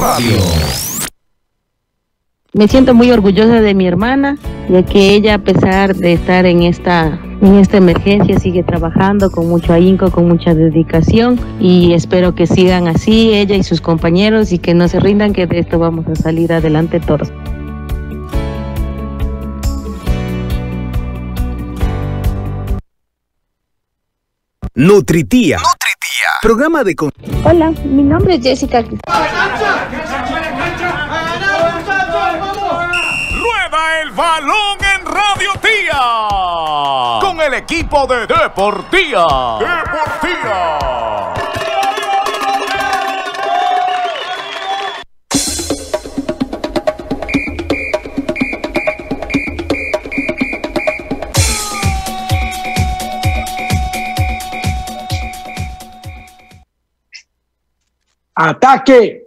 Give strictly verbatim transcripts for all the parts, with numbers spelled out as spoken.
Radio. Me siento muy orgullosa de mi hermana, ya que ella, a pesar de estar en esta, en esta emergencia, sigue trabajando con mucho ahínco, con mucha dedicación, y espero que sigan así ella y sus compañeros y que no se rindan, que de esto vamos a salir adelante todos. Nutritía. Nutritía. Programa de... Con... Hola, mi nombre es Jessica. Rueda el balón en Radio Tía con el equipo de Deportía. Deportía. ¡Ataque!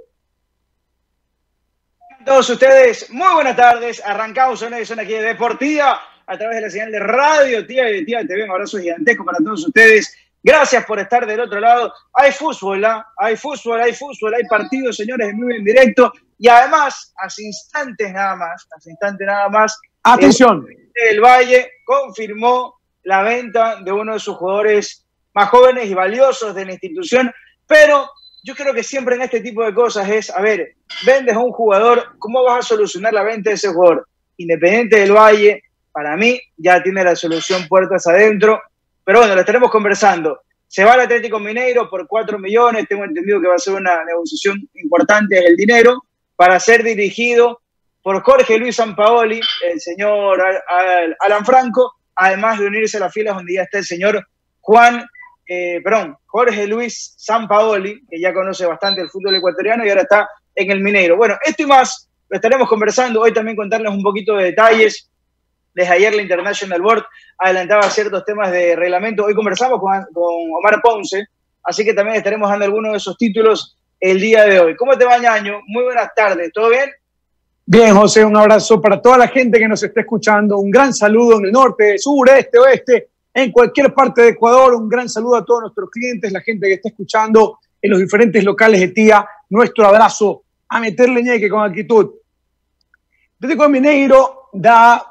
A todos ustedes, muy buenas tardes. Arrancamos una edición aquí de Deportía a través de la señal de Radio Tía y de Tía T V. Un abrazo gigantesco para todos ustedes. Gracias por estar del otro lado. Hay fútbol, ¿eh? Hay fútbol, hay fútbol, hay partidos, señores, en vivo y en directo. Y además, hace instantes nada más, hace instantes nada más, atención, el Valle confirmó la venta de uno de sus jugadores más jóvenes y valiosos de la institución, pero yo creo que siempre en este tipo de cosas es, a ver, vendes a un jugador, ¿cómo vas a solucionar la venta de ese jugador? Independiente del Valle, para mí, ya tiene la solución puertas adentro, pero bueno, lo estaremos conversando. Se va al Atlético Mineiro por cuatro millones, tengo entendido que va a ser una negociación importante del dinero, para ser dirigido por Jorge Luis Sampaoli, el señor Alan Franco, además de unirse a las filas donde ya está el señor Juan Eh, perdón, Jorge Luis Sampaoli, que ya conoce bastante el fútbol ecuatoriano y ahora está en el Mineiro. Bueno, esto y más lo estaremos conversando. Hoy también contarles un poquito de detalles. Desde ayer la International Board adelantaba ciertos temas de reglamento. Hoy conversamos con, con Omar Ponce, así que también estaremos dando algunos de esos títulos el día de hoy. ¿Cómo te va, Ñaño? Muy buenas tardes, ¿todo bien? Bien, José, un abrazo para toda la gente que nos está escuchando. Un gran saludo en el norte, sur, este, oeste, en cualquier parte de Ecuador. Un gran saludo a todos nuestros clientes, la gente que está escuchando en los diferentes locales de Tía. Nuestro abrazo, a meterle ñeque con actitud. Atlético Mineiro da,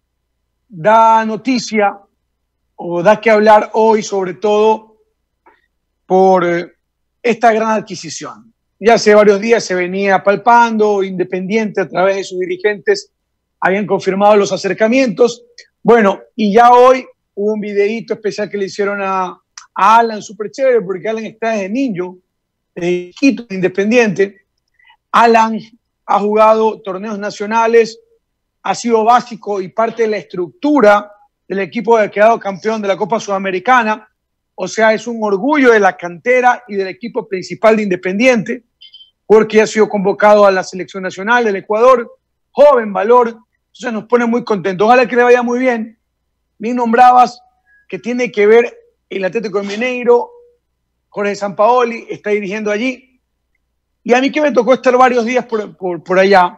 da noticia o da que hablar hoy, sobre todo por esta gran adquisición. Ya hace varios días se venía palpando, Independiente a través de sus dirigentes habían confirmado los acercamientos. Bueno, y ya hoy hubo un videíto especial que le hicieron a, a Alan, súper chévere, porque Alan está desde niño, desde chiquito, Independiente. Alan ha jugado torneos nacionales, ha sido básico y parte de la estructura del equipo que ha quedado campeón de la Copa Sudamericana. O sea, es un orgullo de la cantera y del equipo principal de Independiente, porque ha sido convocado a la selección nacional del Ecuador, joven valor. Entonces nos pone muy contentos. Ojalá que le vaya muy bien. Bien nombrabas que tiene que ver el Atlético de Mineiro, Jorge Sampaoli está dirigiendo allí. Y a mí que me tocó estar varios días por, por, por allá,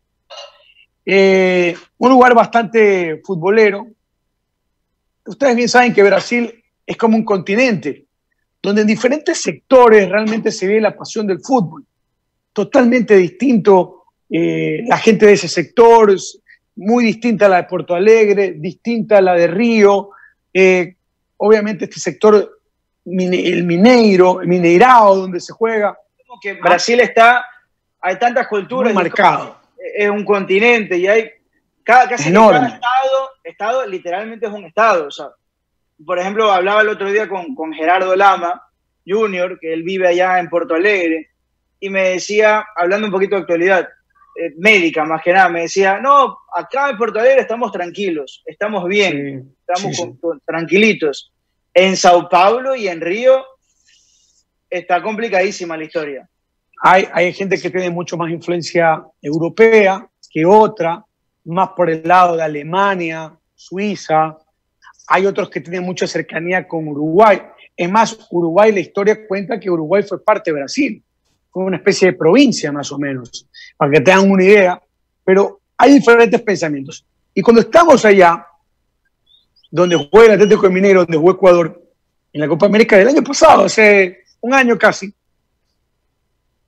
eh, un lugar bastante futbolero. Ustedes bien saben que Brasil es como un continente, donde en diferentes sectores realmente se ve la pasión del fútbol. Totalmente distinto eh, la gente de ese sector, muy distinta a la de Porto Alegre, distinta a la de Río. Eh, obviamente este sector, el Mineiro, el Mineirao, donde se juega. Como que Brasil está, hay tantas culturas. Muy marcado. Es, es un continente y hay, cada, casi enorme. Cada estado, estado literalmente es un estado. O sea, por ejemplo, hablaba el otro día con, con Gerardo Lama junior, que él vive allá en Porto Alegre, y me decía, hablando un poquito de actualidad, Eh, médica más que nada, me decía, no, acá en Porto Alegre estamos tranquilos, estamos bien, sí, estamos sí, con, sí. con, tranquilitos. En Sao Paulo y en Río está complicadísima la historia. Hay, hay gente que tiene mucho más influencia europea que otra, más por el lado de Alemania, Suiza. Hay otros que tienen mucha cercanía con Uruguay. Es más, Uruguay, la historia cuenta que Uruguay fue parte de Brasil. Fue una especie de provincia más o menos, para que tengan una idea, pero hay diferentes pensamientos. Y cuando estamos allá, donde juega el Atlético de Mineiro, donde jugó Ecuador, en la Copa América del año pasado, hace un año casi,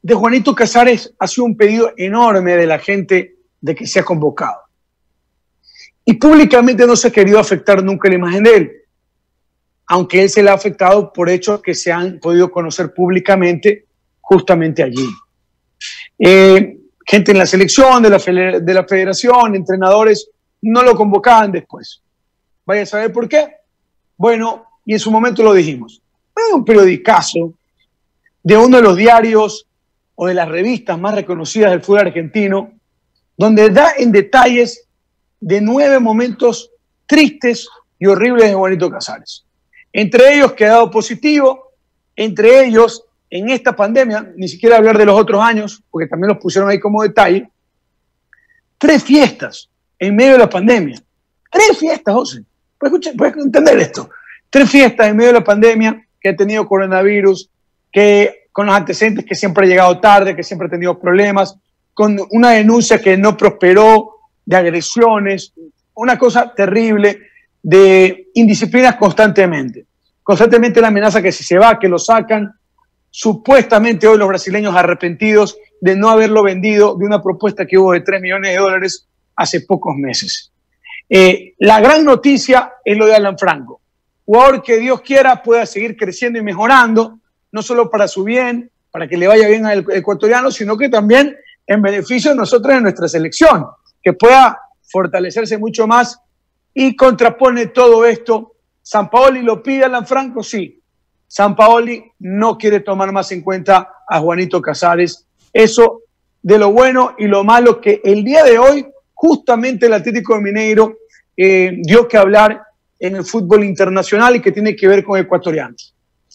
de Juanito Casares ha sido un pedido enorme de la gente de que sea convocado. Y públicamente no se ha querido afectar nunca la imagen de él, aunque él se le ha afectado por hechos que se han podido conocer públicamente justamente allí. Eh, gente en la selección, de la, de la federación, entrenadores, no lo convocaban después. Vaya a saber por qué. Bueno, y en su momento lo dijimos. Hay un periodicazo de uno de los diarios o de las revistas más reconocidas del fútbol argentino, donde da en detalles de nueve momentos tristes y horribles de Juanito Casares. Entre ellos que ha dado positivo, entre ellos en esta pandemia, ni siquiera hablar de los otros años, porque también los pusieron ahí como detalle, tres fiestas en medio de la pandemia. Tres fiestas, José. Puedes, escuchar, puedes entender esto. Tres fiestas en medio de la pandemia, que ha tenido coronavirus, que con los antecedentes que siempre ha llegado tarde, que siempre ha tenido problemas, con una denuncia que no prosperó, de agresiones, una cosa terrible, de indisciplinas constantemente. Constantemente la amenaza que si se va, que lo sacan. Supuestamente hoy los brasileños arrepentidos de no haberlo vendido de una propuesta que hubo de tres millones de dólares hace pocos meses. Eh, la gran noticia es lo de Alan Franco. Jugador que Dios quiera pueda seguir creciendo y mejorando, no solo para su bien, para que le vaya bien al ecuatoriano, sino que también en beneficio de nosotros en nuestra selección, que pueda fortalecerse mucho más y contrapone todo esto. ¿Sampaoli lo pide a Alan Franco? Sí. Sampaoli no quiere tomar más en cuenta a Juanito Casares. Eso de lo bueno y lo malo que el día de hoy justamente el Atlético de Mineiro eh, dio que hablar en el fútbol internacional y que tiene que ver con ecuatorianos.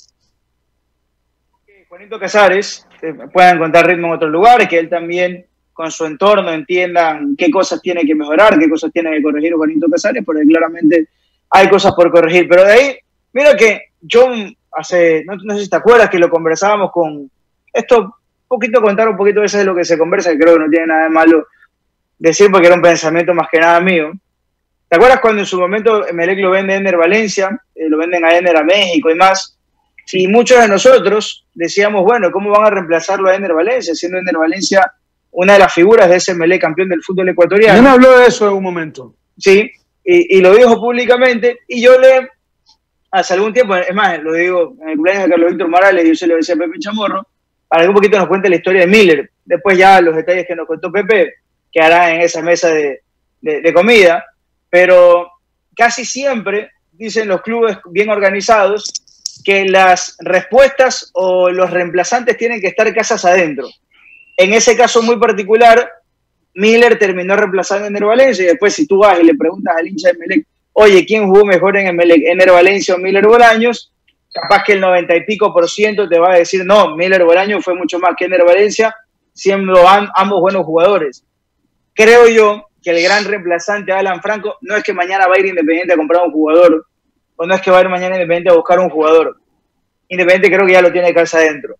Juanito Casares eh, pueda encontrar ritmo en otros lugares, que él también con su entorno entiendan qué cosas tiene que mejorar, qué cosas tiene que corregir Juanito Casares, porque claramente hay cosas por corregir. Pero de ahí, mira que yo hace, no, no sé si te acuerdas que lo conversábamos con esto, un poquito contar un poquito de eso de lo que se conversa, que creo que no tiene nada de malo decir porque era un pensamiento más que nada mío. ¿Te acuerdas cuando en su momento Emelec lo vende a Ener Valencia, eh, lo venden a Ener a México y más? Y muchos de nosotros decíamos, bueno, ¿cómo van a reemplazarlo a Ener Valencia? Siendo Ener Valencia una de las figuras de ese Emelec campeón del fútbol ecuatoriano. Yo me habló de eso en un momento. Sí, y, y lo dijo públicamente, y yo le, hace algún tiempo, es más, lo digo en el cumpleaños de Carlos Víctor Morales, yo se lo decía a Pepe Chamorro, para que un poquito nos cuente la historia de Miller. Después ya los detalles que nos contó Pepe quedarán en esa mesa de, de, de comida, pero casi siempre dicen los clubes bien organizados que las respuestas o los reemplazantes tienen que estar casas adentro. En ese caso muy particular, Miller terminó reemplazando a Ener Valencia, y después si tú vas y le preguntas al hincha de Emelec, oye, ¿quién jugó mejor en Emelec, Ener Valencia o Miller Bolaños? Capaz que el noventa y pico por ciento te va a decir, no, Miller Bolaños fue mucho más que Ener Valencia, siendo ambos buenos jugadores. Creo yo que el gran reemplazante de Alan Franco no es que mañana va a ir Independiente a comprar un jugador, o no es que va a ir mañana Independiente a buscar un jugador. Independiente creo que ya lo tiene casa adentro.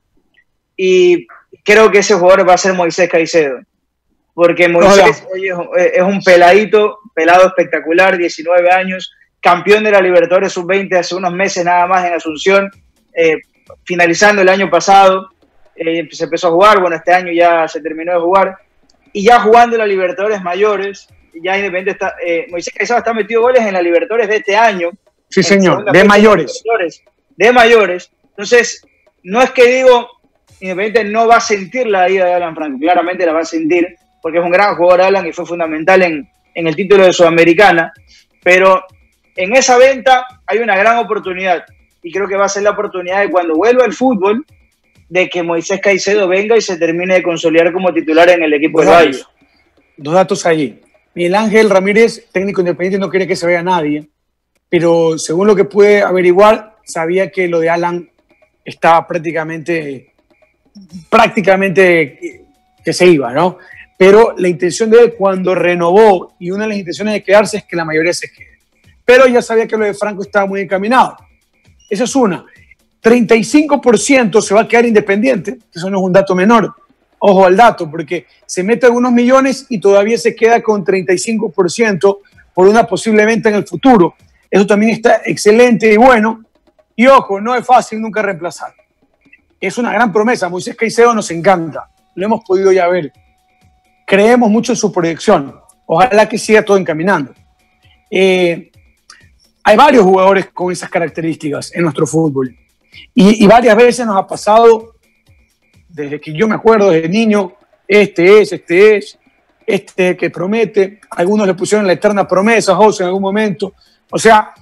Y creo que ese jugador va a ser Moisés Caicedo. Porque Moisés oye, es un peladito, pelado espectacular, diecinueve años, campeón de la Libertadores sub veinte hace unos meses nada más en Asunción, eh, finalizando el año pasado, eh, se empezó a jugar, bueno, este año ya se terminó de jugar, y ya jugando en la Libertadores mayores, ya Independiente está, eh, Moisés Caicedo está metido goles en la Libertadores de este año. Sí, señor, de mayores. De mayores. Entonces, no es que digo, Independiente no va a sentir la ida de Alan Franco, claramente la va a sentir, porque es un gran jugador Alan y fue fundamental en, en el título de Sudamericana, pero en esa venta hay una gran oportunidad, y creo que va a ser la oportunidad de cuando vuelva el fútbol, de que Moisés Caicedo venga y se termine de consolidar como titular en el equipo del Valle. Dos datos allí. Miguel Ángel Ramírez, técnico independiente, no quiere que se vaya nadie, pero según lo que pude averiguar, sabía que lo de Alan estaba prácticamente, prácticamente que se iba, ¿no? Pero la intención de él cuando renovó, y una de las intenciones de quedarse es que la mayoría se quede. Pero ya sabía que lo de Franco estaba muy encaminado. Esa es una. treinta y cinco por ciento se va a quedar Independiente, eso no es un dato menor. Ojo al dato, porque se mete algunos millones y todavía se queda con treinta y cinco por ciento por una posible venta en el futuro. Eso también está excelente y bueno. Y ojo, no es fácil nunca reemplazar. Es una gran promesa. Moisés Caicedo nos encanta. lo hemos podido ya ver. Creemos mucho en su proyección. Ojalá que siga todo encaminando. Eh, hay varios jugadores con esas características en nuestro fútbol. Y, y varias veces nos ha pasado, desde que yo me acuerdo, desde niño, este es, este es, este que promete. Algunos le pusieron la eterna promesa, José, en algún momento. O sea,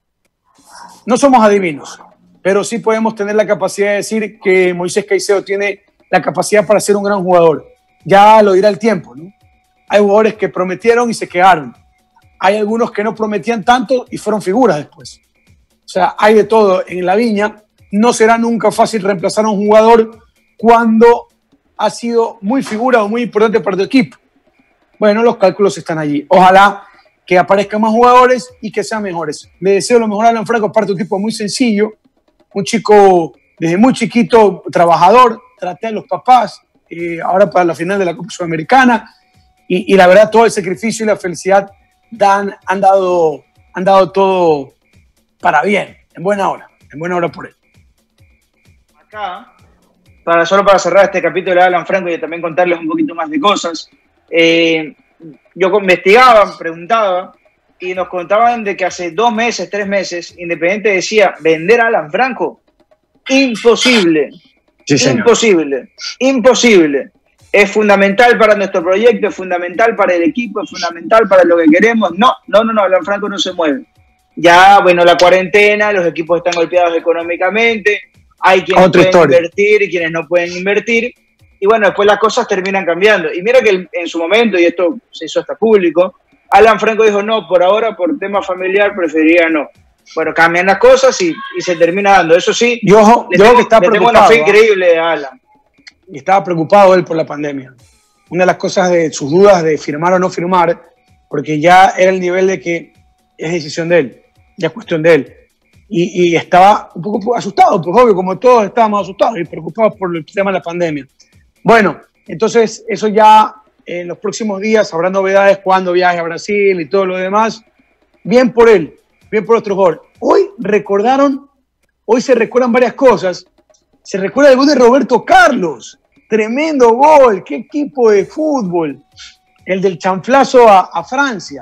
no somos adivinos, pero sí podemos tener la capacidad de decir que Moisés Caicedo tiene la capacidad para ser un gran jugador. Ya lo dirá el tiempo, ¿no? Hay jugadores que prometieron y se quedaron. Hay algunos que no prometían tanto y fueron figuras después. O sea, hay de todo en la viña. No será nunca fácil reemplazar a un jugador cuando ha sido muy figura o muy importante para tu equipo. Bueno, los cálculos están allí. Ojalá que aparezcan más jugadores y que sean mejores. Le deseo lo mejor a Alan Franco, aparte un tipo muy sencillo, un chico desde muy chiquito, trabajador, traté a los papás, eh, ahora para la final de la Copa Sudamericana, y, y la verdad todo el sacrificio y la felicidad dan, han, dado, han dado todo para bien, en buena hora, en buena hora por él. Acá, para, solo para cerrar este capítulo de Alan Franco y también contarles un poquito más de cosas, eh, yo investigaba, preguntaba, y nos contaban de que hace dos meses, tres meses, Independiente decía, vender a Alan Franco, imposible, sí, imposible, imposible. Es fundamental para nuestro proyecto, es fundamental para el equipo, es fundamental para lo que queremos. No, no, no, no, Alan Franco no se mueve. Ya, bueno, la cuarentena, los equipos están golpeados económicamente, hay quienes Otra pueden historia. invertir y quienes no pueden invertir. Y bueno, después las cosas terminan cambiando. Y mira que en su momento, y esto se hizo hasta público, Alan Franco dijo no, por ahora, por tema familiar, preferiría no. Bueno, cambian las cosas y, y se termina dando. Eso sí, yo, yo le, tengo, que está le tengo una fe increíble a Alan. Y estaba preocupado él por la pandemia. Una de las cosas de sus dudas de firmar o no firmar, porque ya era el nivel de que es decisión de él, ya es cuestión de él. Y, y estaba un poco asustado, pues obvio, como todos estábamos asustados y preocupados por el tema de la pandemia. Bueno, entonces eso ya en los próximos días habrá novedades cuando viaje a Brasil y todo lo demás. Bien por él, bien por nuestro jugador. Hoy recordaron, hoy se recuerdan varias cosas. Se recuerda el gol de Roberto Carlos. Tremendo gol, qué equipo de fútbol. El del chanflazo a, a Francia.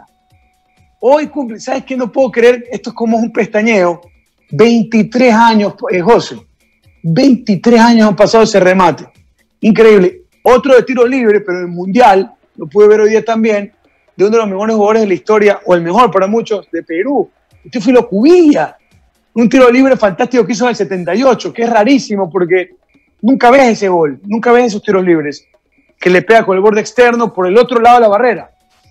Hoy cumple, ¿sabes qué? No puedo creer, esto es como un pestañeo. veintitrés años, eh, José. veintitrés años han pasado ese remate. Increíble. Otro de tiro libre, pero en el Mundial, lo pude ver hoy día también, de uno de los mejores jugadores de la historia, o el mejor para muchos, de Perú. Teófilo Cubilla. Un tiro libre fantástico que hizo en el setenta y ocho, que es rarísimo porque nunca ves ese gol, nunca ves esos tiros libres, que le pega con el borde externo por el otro lado de la barrera.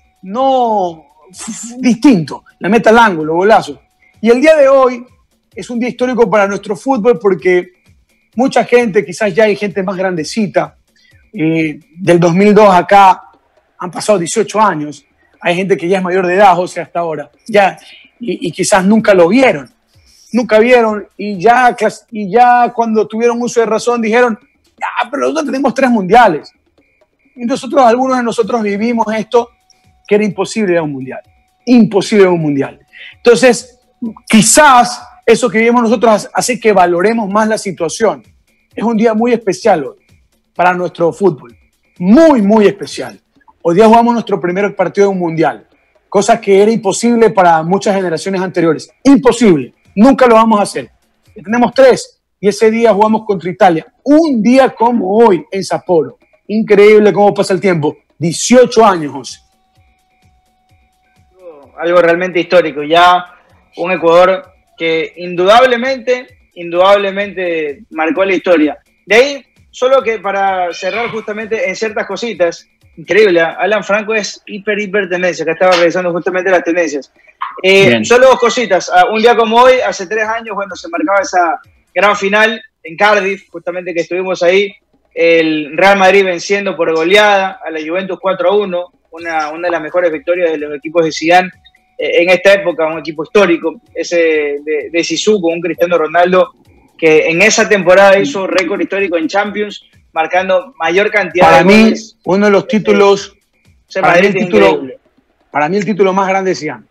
No, distinto, le mete al ángulo, golazo. Y el día de hoy es un día histórico para nuestro fútbol porque mucha gente, quizás ya hay gente más grandecita, eh, del dos mil dos acá han pasado dieciocho años, hay gente que ya es mayor de edad, José, hasta ahora, ya, y, y quizás nunca lo vieron. Nunca vieron y ya, y ya cuando tuvieron uso de razón dijeron, ya, pero nosotros tenemos tres mundiales. Y nosotros, algunos de nosotros vivimos esto que era imposible ir a un mundial. Imposible ir a un mundial. Entonces, quizás eso que vivimos nosotros hace que valoremos más la situación. Es un día muy especial hoy para nuestro fútbol. Muy, muy especial. Hoy día jugamos nuestro primer partido de un mundial. Cosa que era imposible para muchas generaciones anteriores. Imposible. Nunca lo vamos a hacer. Tenemos tres y ese día jugamos contra Italia. Un día como hoy en Sapporo. Increíble cómo pasa el tiempo. dieciocho años, José. Algo realmente histórico. Ya un Ecuador que indudablemente, indudablemente marcó la historia. De ahí, solo que para cerrar justamente en ciertas cositas, increíble, Alan Franco es hiper, hiper tendencia. Acá estaba revisando justamente las tendencias. Eh, solo dos cositas. Uh, un día como hoy, hace tres años, bueno, se marcaba esa gran final en Cardiff, justamente que estuvimos ahí, el Real Madrid venciendo por goleada a la Juventus cuatro a uno, una, una de las mejores victorias de los equipos de Zidane eh, en esta época, un equipo histórico, ese de, de Zizou con un Cristiano Ronaldo que en esa temporada hizo récord histórico en Champions, marcando mayor cantidad para de mí, goles. Uno de los títulos, eh, para, mí el título para mí el título más grande de Zidane.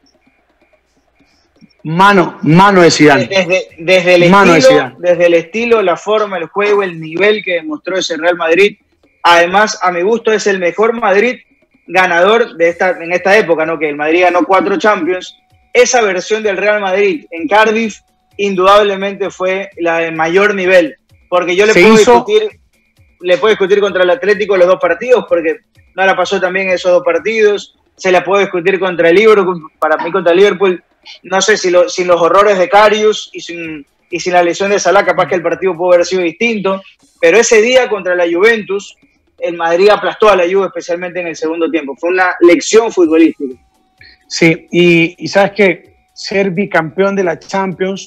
Mano, mano de Zidane. Desde, desde, el mano estilo, de Zidane. desde el estilo, la forma, el juego, el nivel que demostró ese Real Madrid, además, a mi gusto, es el mejor Madrid ganador de esta, en esta época, ¿no? Que el Madrid ganó cuatro Champions. Esa versión del Real Madrid en Cardiff, indudablemente fue la de mayor nivel, porque yo le puedo hizo... discutir, le puedo discutir contra el Atlético los dos partidos, porque no la pasó también esos dos partidos. Se la puedo discutir contra el Liverpool, para mí contra el Liverpool, no sé si lo, sin los horrores de Karius y sin, y sin la lesión de Salah, capaz que el partido pudo haber sido distinto, pero ese día contra la Juventus, el Madrid aplastó a la Juve, especialmente en el segundo tiempo. Fue una lección futbolística. Sí, y, y sabes que ser bicampeón de la Champions,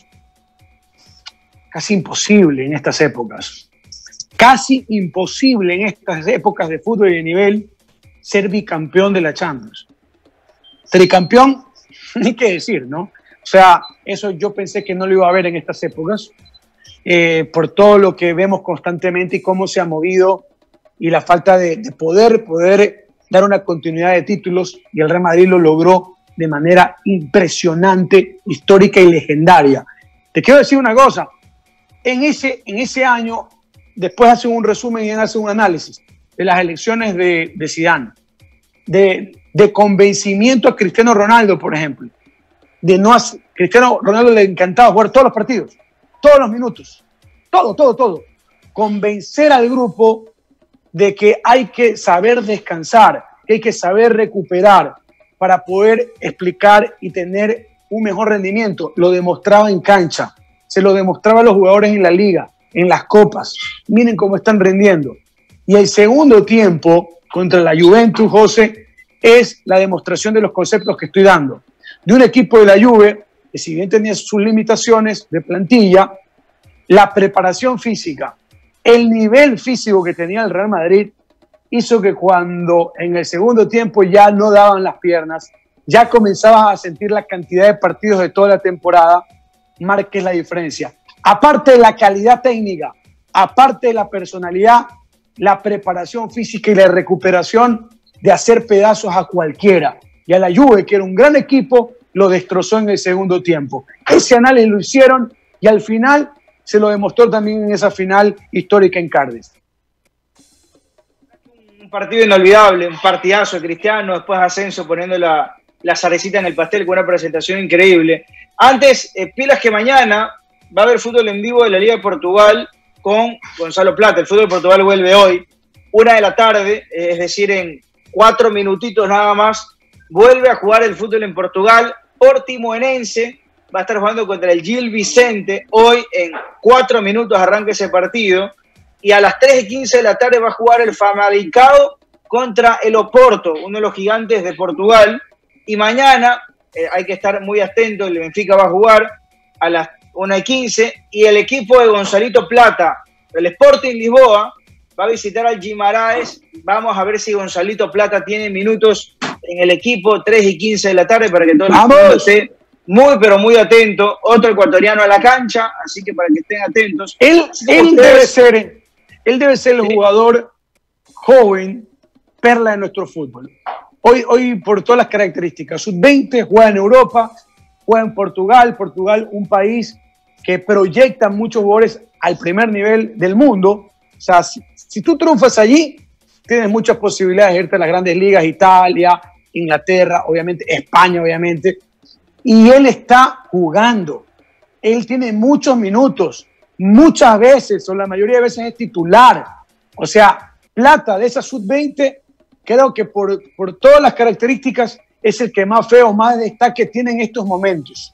casi imposible en estas épocas. Casi imposible en estas épocas de fútbol y de nivel ser bicampeón de la Champions. Tricampeón, ni qué decir, ¿no? O sea, eso yo pensé que no lo iba a ver en estas épocas, eh, por todo lo que vemos constantemente y cómo se ha movido y la falta de, de poder, poder dar una continuidad de títulos, y el Real Madrid lo logró de manera impresionante, histórica y legendaria. Te quiero decir una cosa, en ese, en ese año, después hacen un resumen y hacen un análisis de las elecciones de, de Zidane, de, de convencimiento a Cristiano Ronaldo, por ejemplo. De no hacer, Cristiano Ronaldo le encantaba jugar todos los partidos, todos los minutos, todo, todo, todo. Convencer al grupo de que hay que saber descansar, que hay que saber recuperar para poder explicar y tener un mejor rendimiento. Lo demostraba en cancha, se lo demostraba a los jugadores en la liga, en las copas. Miren cómo están rendiendo. Y el segundo tiempo contra la Juventus, José, es la demostración de los conceptos que estoy dando. De un equipo de la Juve, que si bien tenía sus limitaciones de plantilla, la preparación física, el nivel físico que tenía el Real Madrid, hizo que cuando en el segundo tiempo ya no daban las piernas, ya comenzabas a sentir la cantidad de partidos de toda la temporada, marques la diferencia. Aparte de la calidad técnica, aparte de la personalidad, la preparación física y la recuperación de hacer pedazos a cualquiera. Y a la Juve, que era un gran equipo, lo destrozó en el segundo tiempo. Ese análisis lo hicieron y al final se lo demostró también en esa final histórica en Cardiff. Un partido inolvidable, un partidazo de Cristiano, después Asensio poniendo la, la cerecita en el pastel con una presentación increíble. Antes, eh, pilas que mañana va a haber fútbol en vivo de la Liga de Portugal con Gonzalo Plata. El fútbol de Portugal vuelve hoy, una de la tarde, eh, es decir, en cuatro minutitos nada más, vuelve a jugar el fútbol en Portugal. Portimonense va a estar jugando contra el Gil Vicente. Hoy en cuatro minutos arranca ese partido. Y a las tres y quince de la tarde va a jugar el Famalicão contra el Oporto, uno de los gigantes de Portugal. Y mañana eh, hay que estar muy atento, el Benfica va a jugar a las una y quince. Y el equipo de Gonzalito Plata, el Sporting Lisboa, va a visitar al Guimaraes. Vamos a ver si Gonzalito Plata tiene minutos en el equipo, tres y quince de la tarde, para que todo el mundo esté muy, pero muy atento. Otro ecuatoriano a la cancha, así que para que estén atentos. Él, él, ustedes... debe, ser, él debe ser el jugador joven, perla de nuestro fútbol. Hoy, hoy por todas las características, sub veinte, juega en Europa, juega en Portugal. Portugal, un país que proyecta muchos jugadores al primer nivel del mundo. O sea, si, si tú triunfas allí, tienes muchas posibilidades de irte a las grandes ligas, Italia, Inglaterra, obviamente, España, obviamente. Y él está jugando. Él tiene muchos minutos, muchas veces, o la mayoría de veces es titular. O sea, Plata de esa sub veinte, creo que por, por todas las características es el que más feo, más destaque tiene en estos momentos.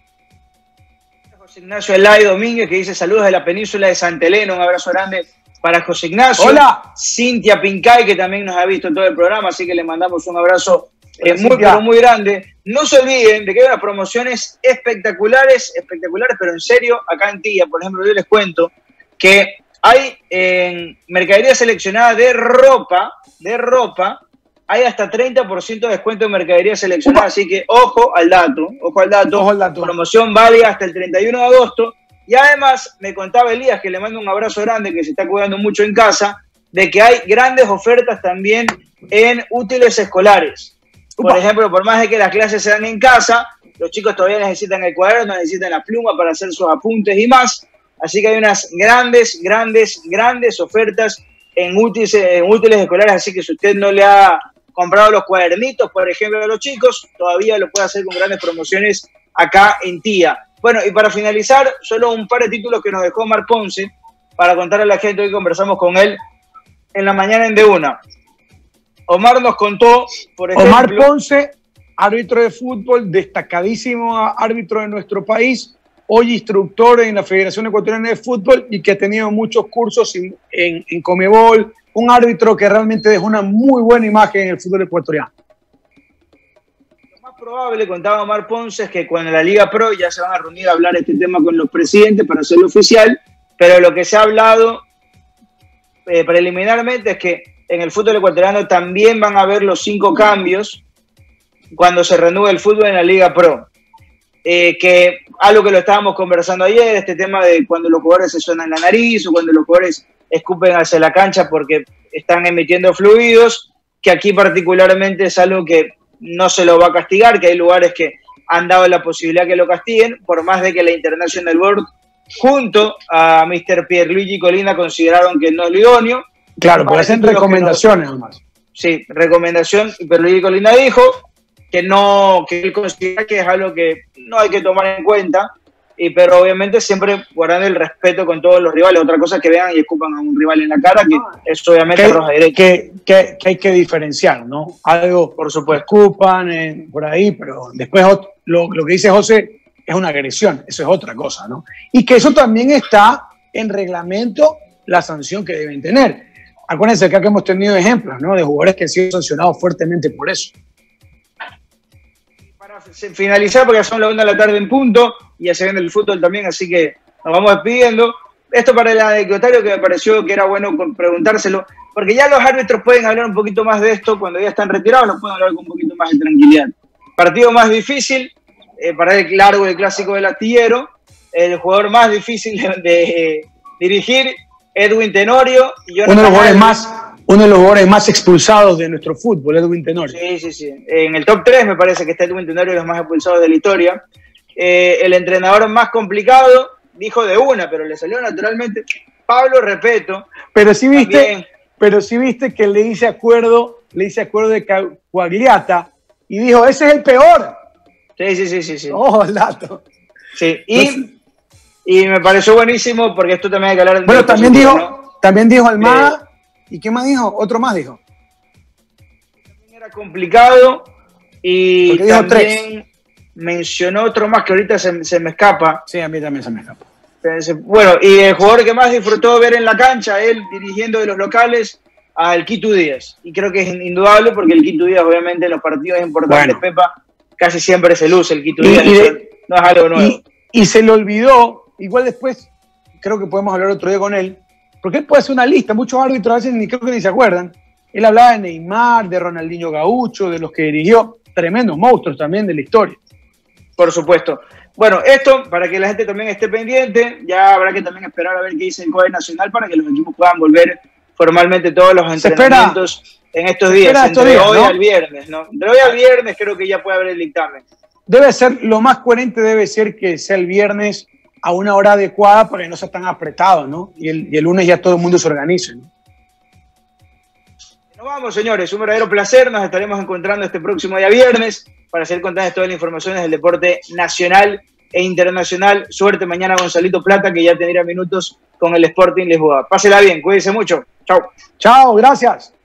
José Ignacio Elay Domínguez, que dice saludos de la península de Santa Elena, un abrazo grande para José Ignacio. Hola. Cintia Pincay, que también nos ha visto todo el programa, así que le mandamos un abrazo eh, muy, pero muy grande. No se olviden de que hay unas promociones espectaculares, espectaculares, pero en serio, acá en Tía, por ejemplo, yo les cuento que hay en mercadería seleccionada de ropa, de ropa, hay hasta treinta por ciento de descuento en mercadería seleccionada, así que ojo al dato, ojo al dato, ojo al dato. Promoción válida hasta el treinta y uno de agosto. Y además me contaba Elías, que le mando un abrazo grande, que se está cuidando mucho en casa, de que hay grandes ofertas también en útiles escolares. Por ejemplo, por más de que las clases sean en casa, los chicos todavía necesitan el cuaderno, necesitan la pluma para hacer sus apuntes y más. Así que hay unas grandes, grandes, grandes ofertas en útiles, en útiles escolares, así que si usted no le ha comprado los cuadernitos, por ejemplo, a los chicos, todavía lo puede hacer con grandes promociones acá en Tía. Bueno, y para finalizar, solo un par de títulos que nos dejó Omar Ponce, para contarle a la gente, hoy conversamos con él en la mañana en De Una. Omar nos contó, por ejemplo... Omar Ponce, árbitro de fútbol, destacadísimo árbitro de nuestro país, hoy instructor en la Federación Ecuatoriana de Fútbol y que ha tenido muchos cursos en, en, en Conmebol, un árbitro que realmente dejó una muy buena imagen en el fútbol ecuatoriano. Lo más probable, contaba Omar Ponce, es que cuando la Liga Pro ya se van a reunir a hablar este tema con los presidentes para hacerlo oficial, pero lo que se ha hablado eh, preliminarmente es que en el fútbol ecuatoriano también van a haber los cinco cambios cuando se reanude el fútbol en la Liga Pro. Eh, que algo que lo estábamos conversando ayer, este tema de cuando los jugadores se suenan la nariz o cuando los jugadores escupen hacia la cancha porque están emitiendo fluidos, que aquí particularmente es algo que no se lo va a castigar, que hay lugares que han dado la posibilidad que lo castiguen, por más de que la International Board junto a mister Pierluigi Colina consideraron que no es lo idóneo. Claro, pero hacen recomendaciones no, además. Sí, recomendación, y Pierluigi Colina dijo que no, que él considera que es algo que no hay que tomar en cuenta, y, pero obviamente siempre guardando el respeto con todos los rivales. Otra cosa es que vean y escupan a un rival en la cara, que es obviamente que, roja directa. Que, que, que hay que diferenciar, ¿no? Algo, por supuesto, escupan eh, por ahí, pero después lo, lo que dice José es una agresión, eso es otra cosa, ¿no? Y que eso también está en reglamento, la sanción que deben tener. Acuérdense que acá hemos tenido ejemplos, ¿no? De jugadores que han sido sancionados fuertemente por eso. Para finalizar, porque son las una de la tarde en punto, y ya se viene el fútbol también, así que nos vamos despidiendo. Esto para el anecdotario que me pareció que era bueno preguntárselo, porque ya los árbitros pueden hablar un poquito más de esto cuando ya están retirados, lo pueden hablar con un poquito más de tranquilidad. Partido más difícil, eh, para el largo del clásico del Astillero, el jugador más difícil de, de dirigir, Edwin Tenorio. Y uno, de los jugadores más, uno de los jugadores más expulsados de nuestro fútbol, Edwin Tenorio. Sí, sí, sí. En el top tres me parece que está Edwin Tenorio, de los más expulsados de la historia. Eh, el entrenador más complicado, dijo De Una, pero le salió naturalmente, Pablo Repeto. Pero sí viste, también, pero sí viste que le hice acuerdo, le hice acuerdo de Coagliata y dijo, ese es el peor. Sí, sí, sí, sí. sí. Ojo, el dato. Sí, y, Entonces, y me pareció buenísimo porque esto también hay que hablar. Bueno, también dijo, ¿no? También dijo Almada. Eh, ¿Y qué más dijo? Otro más dijo. También era complicado y porque dijo también tres. Mencionó otro más que ahorita se, se me escapa. Sí, a mí también se me escapa. Bueno, y el jugador que más disfrutó ver en la cancha, él dirigiendo de los locales, al Quito Díaz. Y creo que es indudable porque el Quito Díaz, obviamente, en los partidos importantes, bueno, Pepa, casi siempre se luce el Quito Díaz. Y, y de, no es algo nuevo. Y, y se le olvidó, igual después, creo que podemos hablar otro día con él, porque él puede hacer una lista. Muchos árbitros a veces ni creo que ni se acuerdan. Él hablaba de Neymar, de Ronaldinho Gaucho, de los que dirigió, tremendos monstruos también de la historia. Por supuesto. Bueno, esto para que la gente también esté pendiente, ya habrá que también esperar a ver qué dice el C O E Nacional para que los equipos puedan volver formalmente todos los entrenamientos espera, en estos días, entre estos días, hoy ¿no? al viernes, ¿no? De hoy al viernes creo que ya puede haber el dictamen. Debe ser, lo más coherente debe ser que sea el viernes a una hora adecuada para que no sea tan apretado, ¿no? Y el, y el lunes ya todo el mundo se organice, ¿no? Nos vamos, señores, un verdadero placer, nos estaremos encontrando este próximo día viernes para seguir contando todas las informaciones del deporte nacional e internacional. Suerte mañana Gonzalito Plata, que ya tendrá minutos con el Sporting Lisboa. Pásela bien, cuídense mucho. Chao. Chao, gracias.